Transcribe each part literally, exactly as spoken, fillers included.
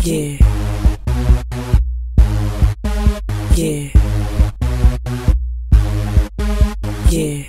Yeah. Yeah. Yeah.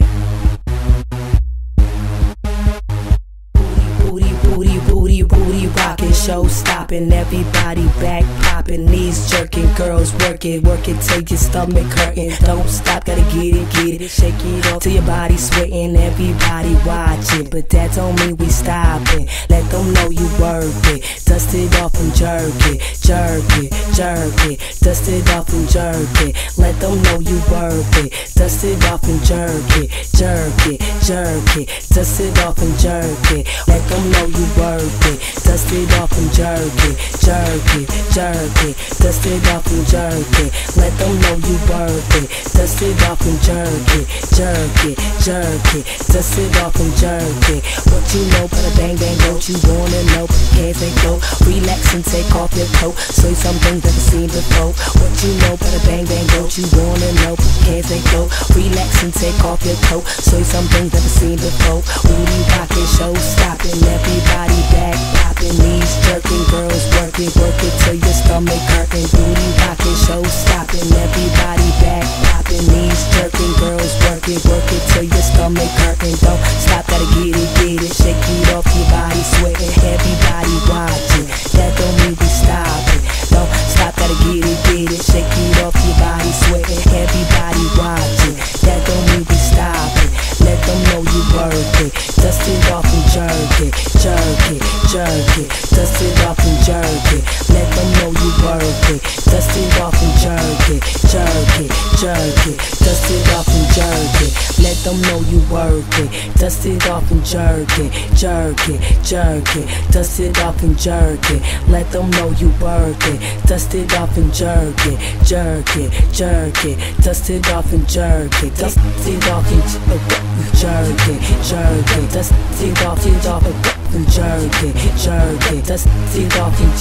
Booty, booty, booty, booty rockin', show stoppin', everybody back poppin', knees jerking, girls work it, work it till your stomach hurtin'. Don't stop, gotta get it, get it, shake it off till your body sweatin', everybody watchin', but that don't mean we stoppin'. Let them know you worth it, dust it off and jerk it, jerk it, jerk it, dust it off and jerk it. Let them know you worth it, dust it off and jerk it, jerk it, jerk it, dust it off and jerk it. Let them know you worth it, dust it off and jerk it, jerk it, jerk it, dust it off and jerk it. Let them know you worth it, dust it off and jerk it, jerk it, jerk it, dust it off and jerk it. What you know about a bang bang, don't you wanna know? Hands and go, relax and take off your coat. Say some things never seen before. What you know about a bang bang, don't you wanna know? Hands and go, relax and take off your coat. Say some things never seen before. Booty rockin', show stoppin', everybody back poppin', knees jerking, girls working, work it till your stomach hurtin'. Booty rockin', show stoppin', everybody back poppin', knees jerking, girls working, work it till your stomach hurtin'. Don't stop, gotta get it, get it, shake it off your body, sweatin', everybody watchin'. That don't mean we stoppin'. Don't stop, gotta get it, get it, shake it off your body, sweatin', everybody watchin'. That don't mean we stoppin'. Let them know you worth it, dust it off and jerk it, jerk it, jerk it, dust it off and jerk it. Let them know you worth it, dust it off and jerk it, jerk it, jerk it, dust it off and jerk it. Let them know you worth it, dust it off and jerk it, jerk it, jerk it, dust it off and jerk it. Let them know you worth it, dust it off and jerk it, jerk it, jerk it, dust it off and jerk it, dust it off and jerk it. Jerk it, jerk it, dust it off, it off, and jerk it, jerk it, dust it off, and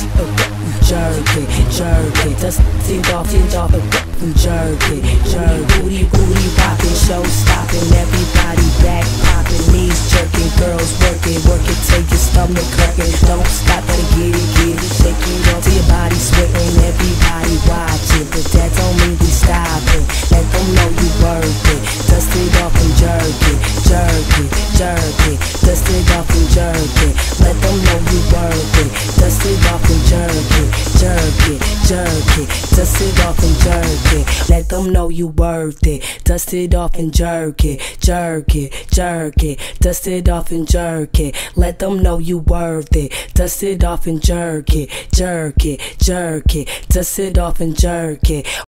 jerk it, jerk it, dust it off, it off, and jerk it, jerk. Booty, booty rockin', show stoppin', everybody back poppin', knees jerking, girls working, work it till your stomach hurtin'. Don't stop, gotta get it, get it, shake it off till your body sweatin', everybody watchin', but that don't mean we stoppin'. Let them know you worth it, dust it off and jerk it, jerk it, jerk it, dust it off and jerk it. Let them know you worth it, dust it off and jerk it, jerk it, jerk it, dust it off and jerk it. Let them know you worth it, dust it off and jerk it, jerk it, jerk it, dust it off and jerk it. Let them know you worth it, dust it off and jerk it, jerk it, jerk it, dust it off and jerk it.